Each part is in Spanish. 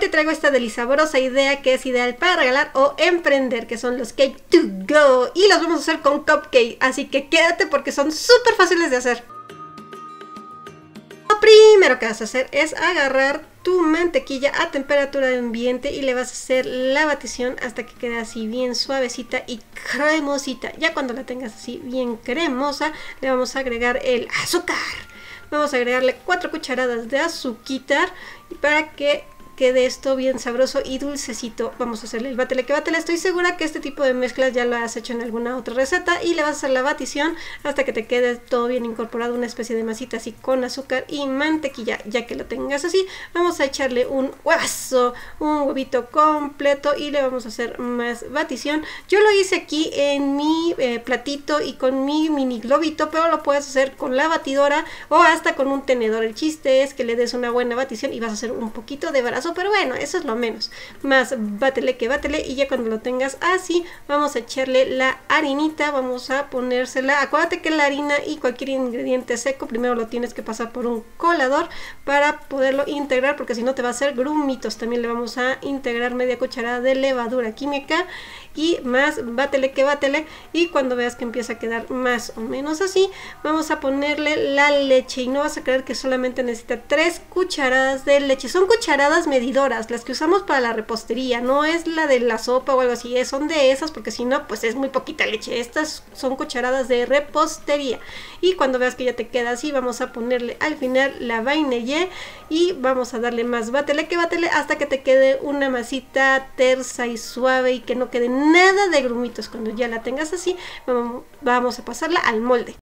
traigo esta deliciosa idea que es ideal para regalar o emprender, que son los cake to go, y los vamos a hacer con cupcake, así que quédate porque son súper fáciles de hacer. Lo primero que vas a hacer es agarrar tu mantequilla a temperatura de ambiente y le vas a hacer la batición hasta que quede así bien suavecita y cremosita. Ya cuando la tengas así bien cremosa, le vamos a agregar el azúcar. Vamos a agregarle 4 cucharadas de azúcar para que quede esto bien sabroso y dulcecito. Vamos a hacerle el bátele que bátele. Estoy segura que este tipo de mezclas ya lo has hecho en alguna otra receta, y le vas a hacer la batición hasta que te quede todo bien incorporado, una especie de masita así con azúcar y mantequilla. Ya que lo tengas así, vamos a echarle un huevazo, un huevito completo, y le vamos a hacer más batición. Yo lo hice aquí en mi platito y con mi mini globito, pero lo puedes hacer con la batidora o hasta con un tenedor. El chiste es que le des una buena batición y vas a hacer un poquito de brazo, pero bueno, eso es lo menos. Más bátele que bátele, y ya cuando lo tengas así, vamos a echarle la harinita, vamos a ponérsela. Acuérdate que la harina y cualquier ingrediente seco primero lo tienes que pasar por un colador para poderlo integrar, porque si no te va a hacer grumitos. También le vamos a integrar media cucharada de levadura química y más bátele que bátele, y cuando veas que empieza a quedar más o menos así, vamos a ponerle la leche, y no vas a creer que solamente necesita 3 cucharadas de leche. Son cucharadas medidoras, las que usamos para la repostería, no es la de la sopa o algo así, son de esas, porque si no pues es muy poquita leche. Estas son cucharadas de repostería, y cuando veas que ya te queda así, vamos a ponerle al final la vainilla y vamos a darle más bátele que bátele hasta que te quede una masita tersa y suave y que no quede nada de grumitos. Cuando ya la tengas así, vamos a pasarla al molde.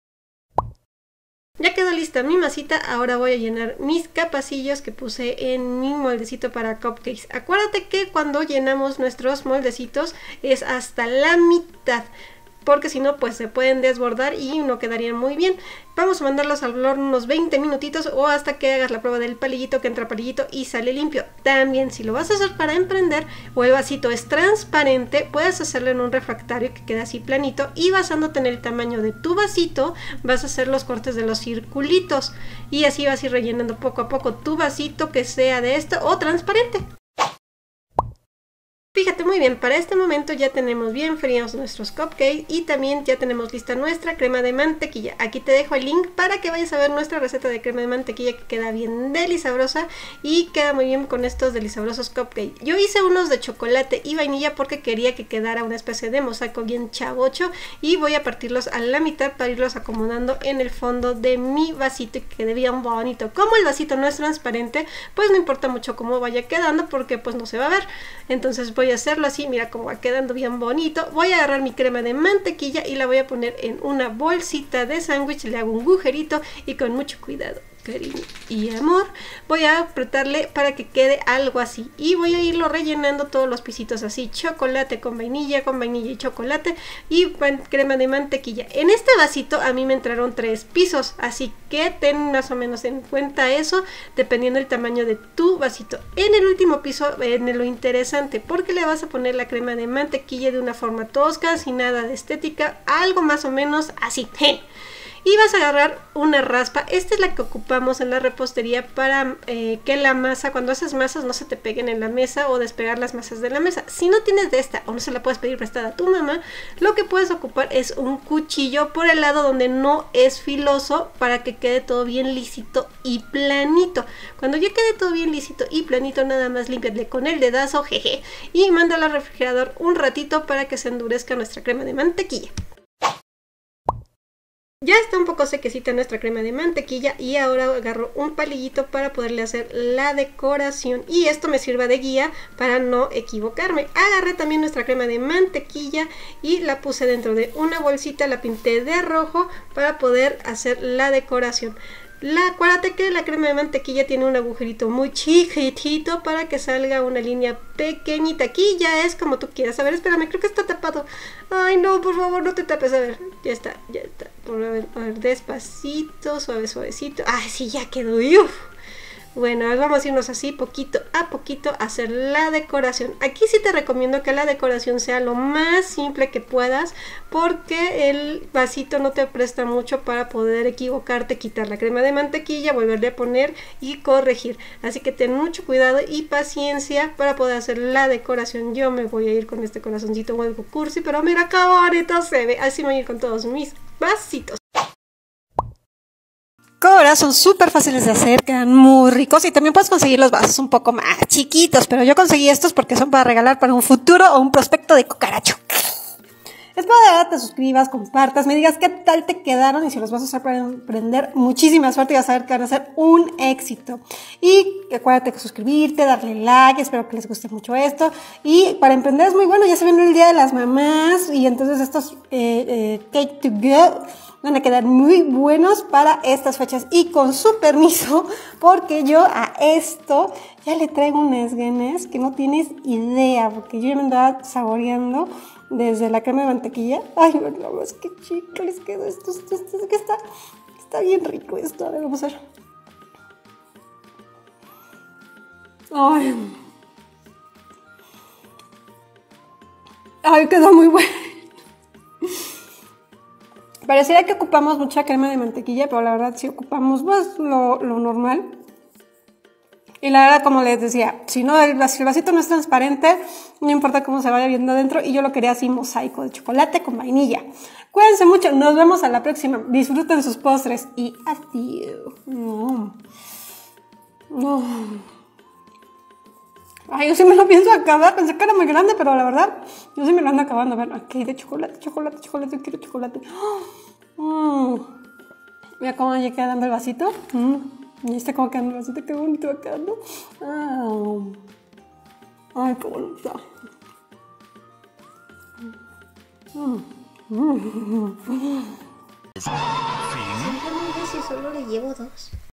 Ya quedó lista mi masita, ahora voy a llenar mis capacillos que puse en mi moldecito para cupcakes. Acuérdate que cuando llenamos nuestros moldecitos es hasta la mitad, porque si no pues se pueden desbordar y no quedarían muy bien. Vamos a mandarlos al horno unos 20 minutitos o hasta que hagas la prueba del palillito, que entra palillito y sale limpio. También si lo vas a hacer para emprender o el vasito es transparente, puedes hacerlo en un refractario que queda así planito, y basándote en el tamaño de tu vasito vas a hacer los cortes de los circulitos, y así vas a ir rellenando poco a poco tu vasito, que sea de esto o transparente. Fíjate muy bien, para este momento ya tenemos bien fríos nuestros cupcakes y también ya tenemos lista nuestra crema de mantequilla. Aquí te dejo el link para que vayas a ver nuestra receta de crema de mantequilla, que queda bien deliciosa y queda muy bien con estos deliciosos cupcakes. Yo hice unos de chocolate y vainilla porque quería que quedara una especie de mosaico bien chavocho, y voy a partirlos a la mitad para irlos acomodando en el fondo de mi vasito y que quede bien bonito. Como el vasito no es transparente, pues no importa mucho cómo vaya quedando porque pues no se va a ver. Entonces voy a hacerlo así, mira cómo va quedando bien bonito. Voy a agarrar mi crema de mantequilla y la voy a poner en una bolsita de sándwich, le hago un agujerito y con mucho cuidado, cariño y amor voy a apretarle para que quede algo así, y voy a irlo rellenando todos los pisitos así, chocolate con vainilla y chocolate y crema de mantequilla. En este vasito a mí me entraron 3 pisos, así que ten más o menos en cuenta eso dependiendo del tamaño de tu vasito. En el último piso viene lo interesante, porque le vas a poner la crema de mantequilla de una forma tosca, sin nada de estética, algo más o menos así. Y vas a agarrar una raspa. Esta es la que ocupamos en la repostería para que la masa, cuando haces masas, no se te peguen en la mesa o despegar las masas de la mesa. Si no tienes de esta o no se la puedes pedir prestada a tu mamá, lo que puedes ocupar es un cuchillo por el lado donde no es filoso, para que quede todo bien lisito y planito. Cuando ya quede todo bien lisito y planito, nada más límpiale con el dedazo, jeje, y mándala al refrigerador un ratito para que se endurezca nuestra crema de mantequilla. Ya está un poco sequecita nuestra crema de mantequilla, y ahora agarro un palillito para poderle hacer la decoración, y esto me sirva de guía para no equivocarme. Agarré también nuestra crema de mantequilla y la puse dentro de una bolsita, la pinté de rojo para poder hacer la decoración. Acuérdate que la crema de mantequilla tiene un agujerito muy chiquitito para que salga una línea pequeñita. Aquí ya es como tú quieras. A ver, espérame, creo que está tapado. Ay, no, por favor, no te tapes. A ver, ya está, ya está. A ver, despacito, suavecito. Ay, sí, ya quedó. Uf. Bueno, vamos a irnos así poquito a poquito a hacer la decoración. Aquí sí te recomiendo que la decoración sea lo más simple que puedas, porque el vasito no te presta mucho para poder equivocarte, quitar la crema de mantequilla, volverle a poner y corregir. Así que ten mucho cuidado y paciencia para poder hacer la decoración. Yo me voy a ir con este corazoncito o algo cursi, pero mira qué bonito se ve. Así me voy a ir con todos mis vasitos. Como verás, son súper fáciles de hacer, quedan muy ricos y también puedes conseguir los vasos un poco más chiquitos, pero yo conseguí estos porque son para regalar para un futuro o un prospecto de cucaracho. Espero de verdad te suscribas, compartas, me digas qué tal te quedaron y si los vas a usar para emprender, muchísima suerte y vas a ver que van a ser un éxito. Y acuérdate de suscribirte, darle like, espero que les guste mucho esto. Y para emprender es muy bueno, ya se viene el Día de las Mamás y entonces estos Cake to Go van a quedar muy buenos para estas fechas. Y con su permiso, porque yo a esto ya le traigo unas ganas que no tienes idea, porque yo ya me andaba saboreando desde la crema de mantequilla. Ay, no, es que chico, les quedó esto que está bien rico esto. A ver, vamos a ver. Ay, quedó muy bueno. Pareciera que ocupamos mucha crema de mantequilla, pero la verdad sí ocupamos pues lo normal. Y la verdad, como les decía, si el vasito no es transparente, no importa cómo se vaya viendo adentro. Y yo lo quería así, mosaico de chocolate con vainilla. Cuídense mucho, nos vemos a la próxima. Disfruten sus postres y adiós. Ay, yo sí me lo pienso acabar. Pensé que era muy grande, pero la verdad, yo sí me lo ando acabando. A ver, aquí de chocolate, quiero chocolate. Mira cómo ya queda dando el vasito. Y este cómo queda dando el vasito, qué bonito va quedando. Ay, qué bonito. Simplemente si solo le llevo 2.